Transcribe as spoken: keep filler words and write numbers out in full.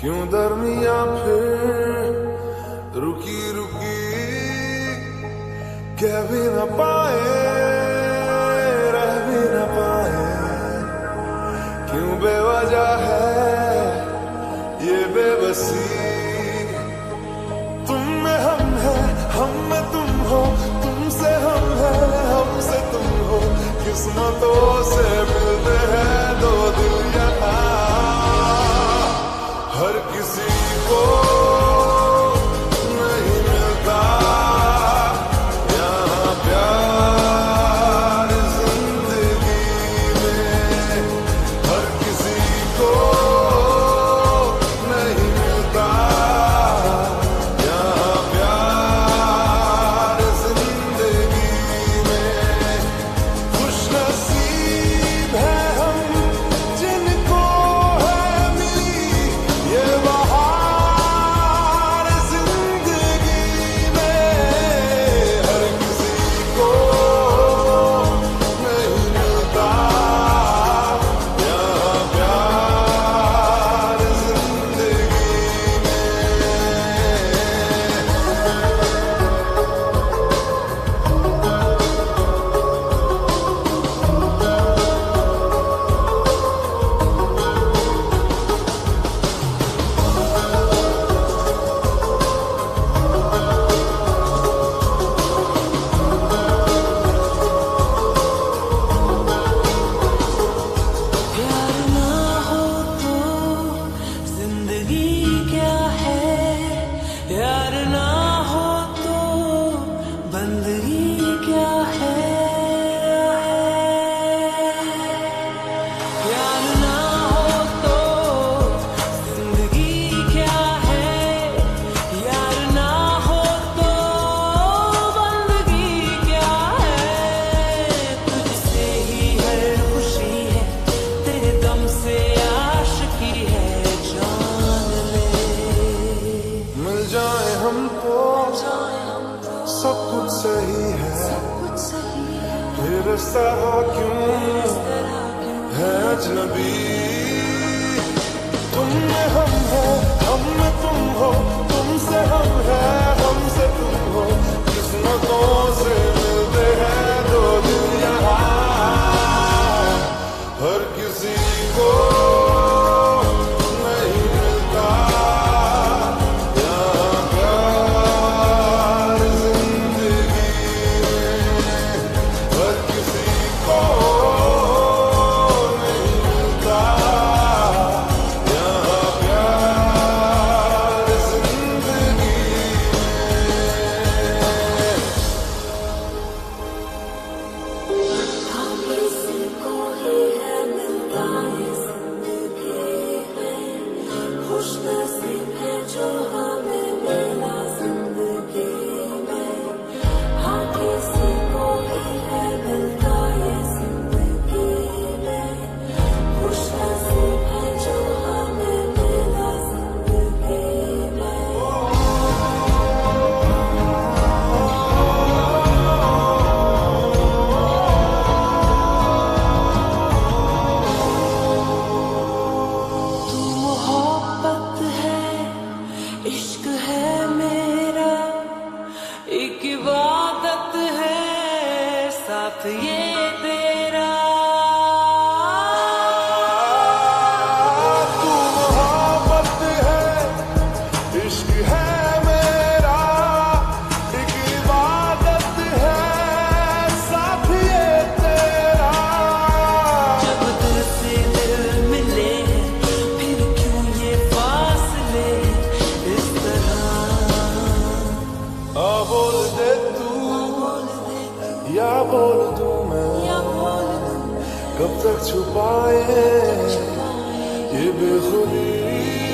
क्यों दरमिया फिर रुकी रुकी, कह भी न पाए रह भी न पाए, क्यों बेवजह है ये बेबसी। तुम में हम है, हम में तुम हो, तुमसे हम है, हमसे तुम हो, किस्मतों से मिलते हैं दो दिल यहाँ। हर किसी को नहीं मिलता यहाँ प्यार जिंदगी में, हर किसी को नहीं मिलता यहाँ प्यार जिंदगी में। खुश नसीब है हम जिनको है मिली ये बहार जिंदगी में, हर किसी को नहीं मिलता यहाँ प्यार जिंदगी में। प्यार ना हो तो जिंदगी क्या है, प्यार ना हो तो बंदगी क्या है। प्यार ना हो तो जिंदगी क्या है, यार ना हो तो बंदगी क्या है। तुझसे ही हर खुशी है, तेरे दम से आशिकी है, जान ले। मिल जाए हम तो सब कुछ सही है, फिर इस तरह क्यों है अजनबी। तुम में हम है, हम में तुम हो, तुमसे हम है, हमसे तुम हो, किस्मतों से मिलते हैं दो दिल यहाँ। हर किसी को नहीं मिलता यहाँ प्यार जिंदगी में, हर किसी को नहीं मिलता यहाँ प्यार जिंदगी में। हाँ किसी को ही है मिलता है जिंदगी में, खुश नसीब है जो हमें मिला जिंदगी में। हाँ किसी को ही है मिलता है जिंदगी में, खुश नसीब है जो हमें मिला जिंदगी में। तू मोहब्बत है, इश्क है मेरा, एक इबादत है साथ ये तेरा। तू मोहब्बत है, इश्क है मेरा, एक इबादत है साथ ये तेरा। जब दिल से दिल मिले फिर क्यों ये फासले इस तरह। आ बोल दे तू या बोल दूं मैं, या बोल दूं कब तक छुपाए ये बेखुदी।